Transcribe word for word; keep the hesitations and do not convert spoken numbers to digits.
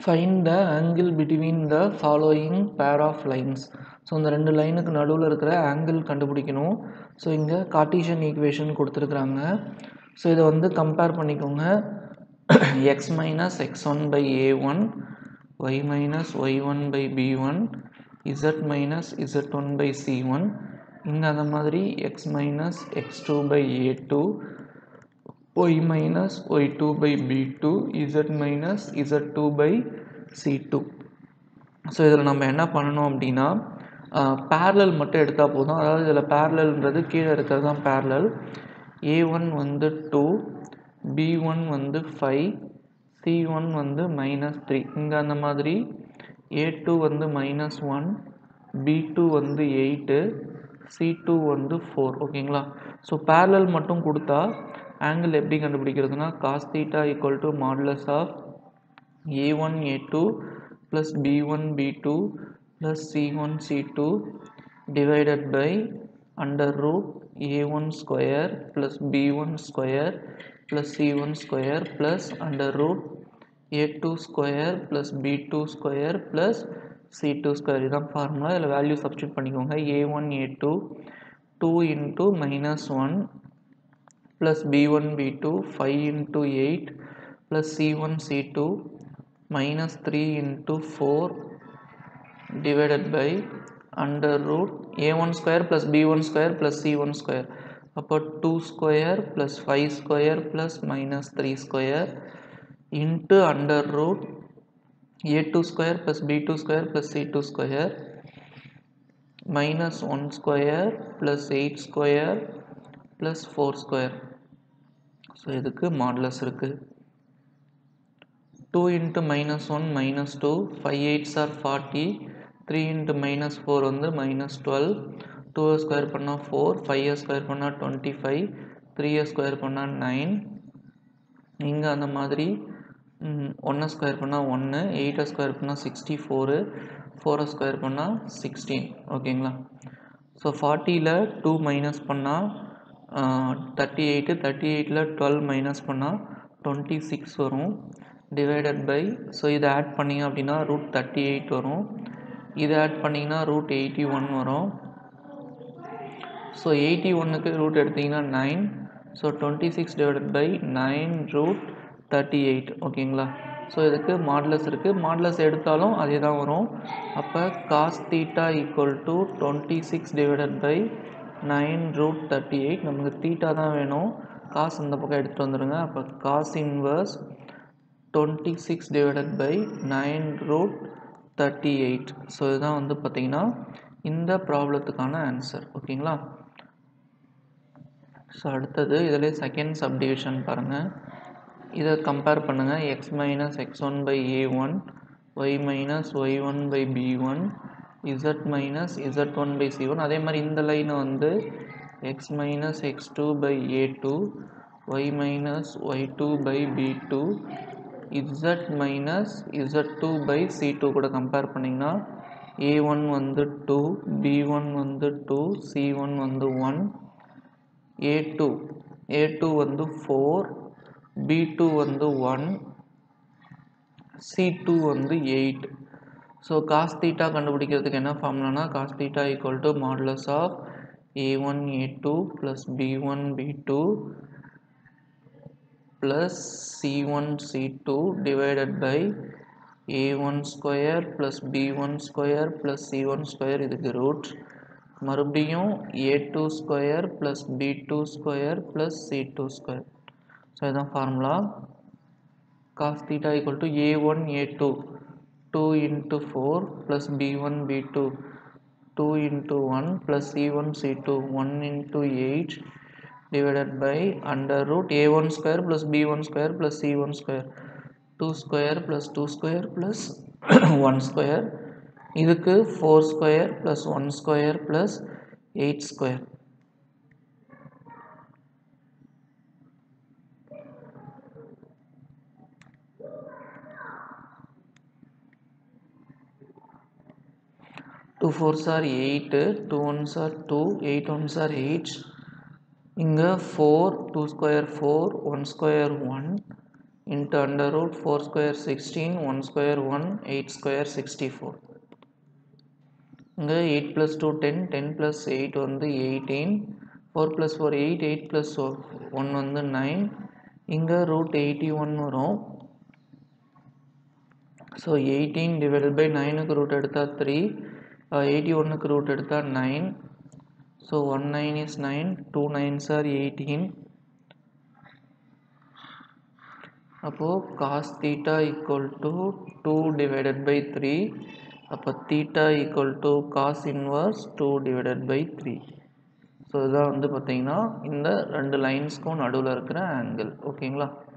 Find the angle between the following pair of lines. So இந்த ரெண்டு லைனுக்கு நடுவில் இருக்கிற ஆங்கிள் கண்டுபிடிக்கணும். ஸோ இங்கே கார்ட்டீசியன் ஈக்குவேஷன் கொடுத்துருக்குறாங்க. ஸோ இதை வந்து கம்பேர் பண்ணிக்கோங்க. X minus x one by a one, y minus y one by b one, z minus z one by c one. இங்கே அந்த மாதிரி x minus x two by a two, y minus y two by b two, z minus z two by c two. So இதில் நம்ம என்ன பண்ணணும் அப்படின்னா parallel மட்டும் எடுத்தால் போதும். அதாவது இதில் பேரலல்ன்றது கீழே இருக்கிறது தான் பேரலல். ஏ ஒன் வந்து டூ, பி ஒன் வந்து ஃபைவ், சி ஒன் வந்து மைனஸ் த்ரீ. இங்கே அந்த மாதிரி ஏ டூ வந்து மைனஸ் ஒன், பி டூ வந்து எயிட்டு, சி டூ வந்து ஃபோர். ஓகேங்களா? ஸோ பேரலல் மட்டும் கொடுத்தா ஆங்கிள் எப்படி கண்டுபிடிக்கிறதுனா cos theta equal to modulus of a one a two plus b one b two plus c one c two divided by under root a one square plus b one square plus c one square plus under root a two square plus b two square plus c two square. இதுதான் formula. இதில் value substitute பண்ணிக்கோங்க. A one a two two into minus one plus b one b two five into eight plus c one c two minus three into four divided by under root a one square plus b one square plus c one square. அப்போ two square plus five square plus minus three square into under root a two square plus b two square plus c two square minus one square plus eight square plus four square. So இதுக்கு modulus இருக்குது. Two into minus one minus two, five eights are forty, three into minus four வந்து minus twelve, டூவை square பண்ணால் four, ஃபைவை square பண்ணால் twenty five, த்ரீயை square பண்ணால் nine. இங்கே அந்த மாதிரி ஒன்றை ஸ்கொயர் பண்ணால் ஒன்று, எயிட்டை ஸ்கொயர் பண்ணால் சிக்ஸ்டி ஃபோரு, ஃபோரை ஸ்கொயர் பண்ணால் சிக்ஸ்டீன். ஓகேங்களா? ஸோ ஃபார்ட்டியில் டூ மைனஸ் பண்ணால் தேர்ட்டி எயிட்டு, தேர்ட்டி எயிட்டில் டுவெல் மைனஸ் பண்ணால் டுவெண்ட்டி சிக்ஸ் வரும். டிவைடட் பை ஸோ இதை ஆட் பண்ணிங்க அப்படின்னா ரூட் தேர்ட்டி எயிட் வரும். இதை ஆட் பண்ணிங்கன்னா ரூட் எயிட்டி ஒன் வரும். ஸோ எயிட்டி ஒன்னுக்கு ரூட் எடுத்திங்கன்னா nine. So twenty six divided by nine root thirty eight. ஓகேங்களா? ஸோ இதுக்கு மாடுலஸ் இருக்குது. மாடுலஸ் எடுத்தாலும் அதே தான் வரும். அப்போ cos theta equal to twenty six divided by nine root thirty eight. நமக்கு தீட்டா தான் வேணும். காசு இந்த பக்கம் எடுத்துகிட்டு வந்துடுங்க. அப்போ cos inverse twenty six divided by nine root thirty eight. So இதுதான் வந்து பார்த்திங்கன்னா இந்த ப்ராப்ளத்துக்கான ஆன்சர். ஓகேங்களா? ஸோ அடுத்தது இதிலே செகண்ட் சப்டிவிஷன் பாருங்கள். இதை கம்பேர் பண்ணுங்கள். X minus x one by a one, y minus y one by b one, z minus z one by c one. அதே மாதிரி இந்த லைனை வந்து x minus x two by a two, y minus y two by b two, z minus z two by c two கூட compare பண்ணிங்கன்னா a one வந்து two, b one வந்து two, c one வந்து one, a two a two வந்து four, b two வந்து one, c two வந்து eight. So cos theta கண்டுபிடிக்கிறதுக்கு என்ன ஃபார்முலானா cos theta equal to modulus of a one a two plus b one b two plus c one c two divided by a one square plus b one square plus c one square. இதுக்கு root மறுபடியும் a two square plus b two square plus c two square. So இதுதான் formula. Cos theta equal to a one a two two into four plus b one b two two into one plus c one c two one into eight divided by under root a one square plus b one square plus c one square, two square plus two square plus one square. இதுக்கு four square plus one square plus eight square. two fours are eight, two ones are two, eight ones are eight. இங்கே four, two square four, one square one, into under root four square sixteen, one square one, eight square sixty-four. இங்கே eight plus two ten, ten plus eight வந்து eighteen, four plus four eight, eight plus one வந்து nine, இங்கே root eighty-one வரும். So eighteen divided by nineக்கு root எடுத்தால் three, eighty-oneக்கு root எடுத்தால் nine, so one nine is nine, two nines are eighteen. அப்போது cos theta equal to two divided by three, அப்போ theta equal to cos inverse two divided by three. So இதுதான் வந்து பார்த்திங்கன்னா இந்த ரெண்டு லைன்ஸ்க்கும் நடுவில் இருக்கிற ஆங்கிள். ஓகேங்களா?